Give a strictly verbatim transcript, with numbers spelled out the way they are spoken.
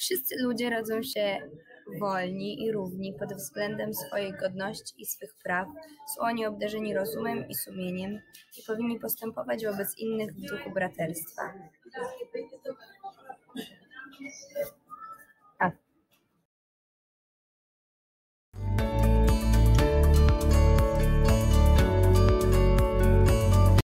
Wszyscy ludzie rodzą się wolni i równi pod względem swojej godności i swych praw, są oni obdarzeni rozumem i sumieniem i powinni postępować wobec innych w duchu braterstwa.